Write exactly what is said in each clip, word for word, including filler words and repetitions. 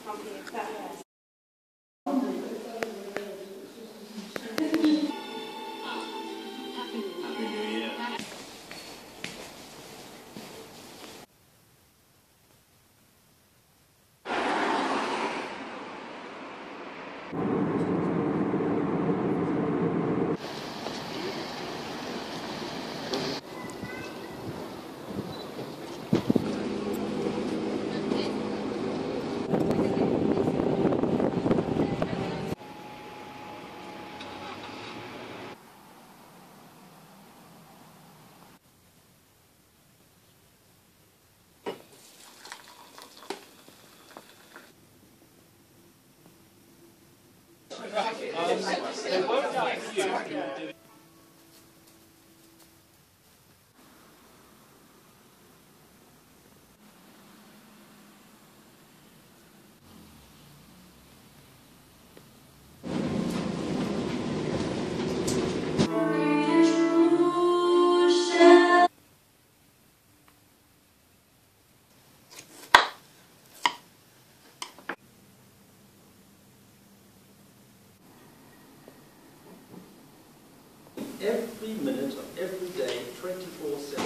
Every minute of every day, twenty-four seven.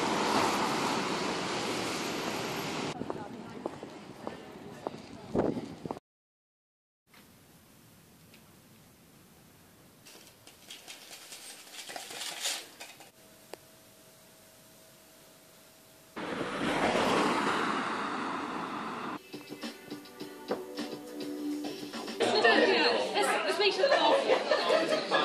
Let's make sure that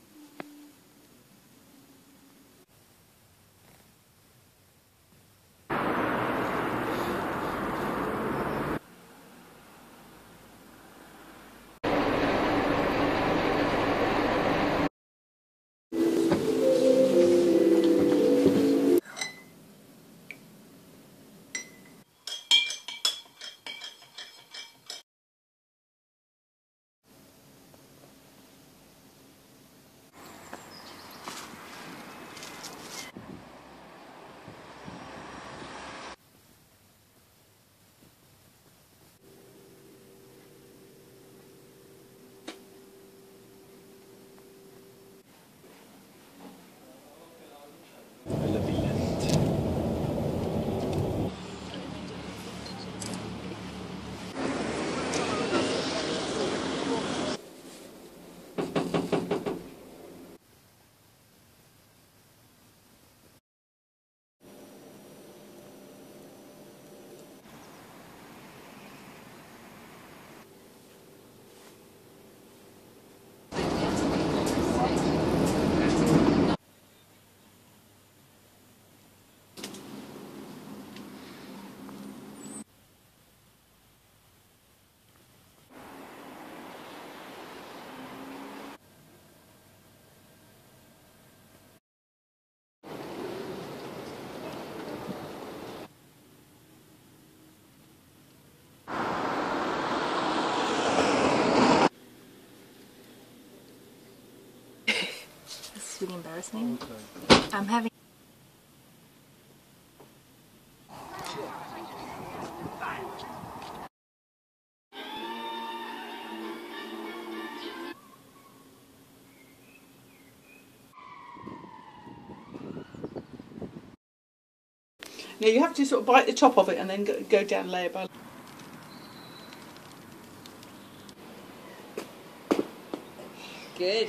This is really embarrassing. I'm having Yeah, you have to sort of bite the top of it and then go, go down layer by layer. good.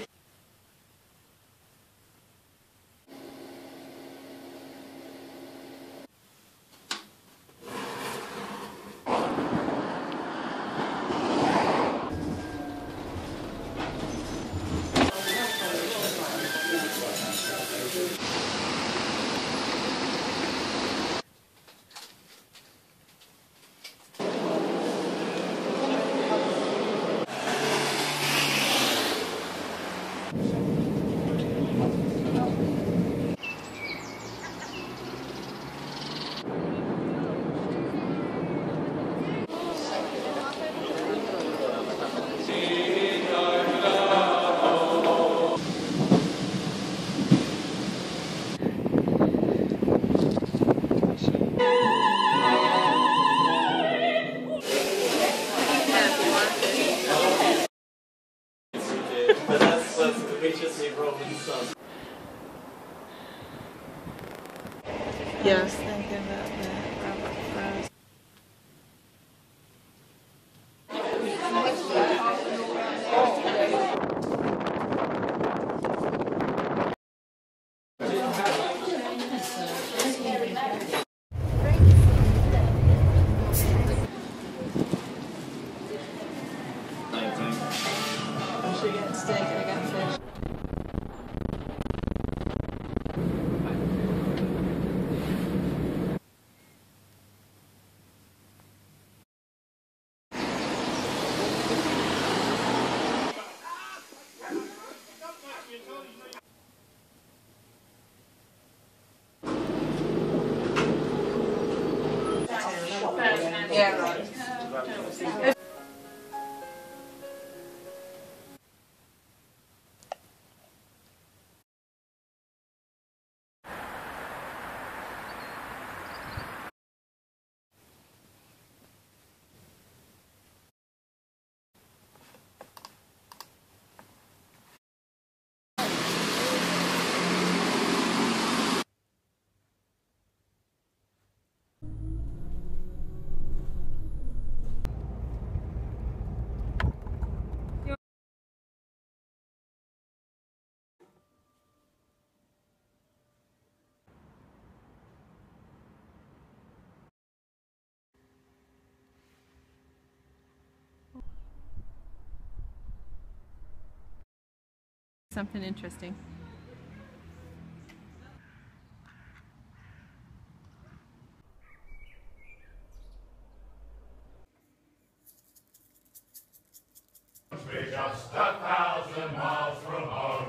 Yeah. I was thinking about that. Robert Frost. I'm sure you got steak and I got fish. Yeah, right. Something interesting. We're just a thousand miles from home.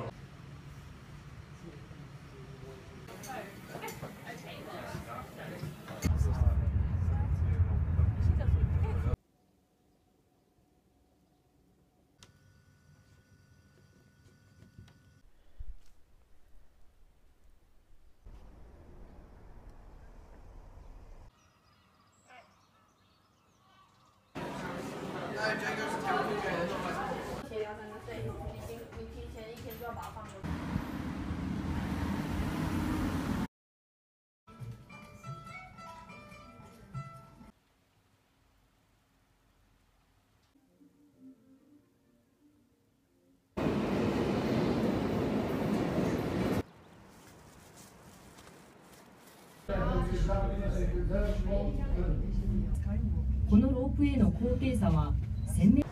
协调三个税，你提你提前一天就要把它放过去。 このロープウェイの高低差はせんメートル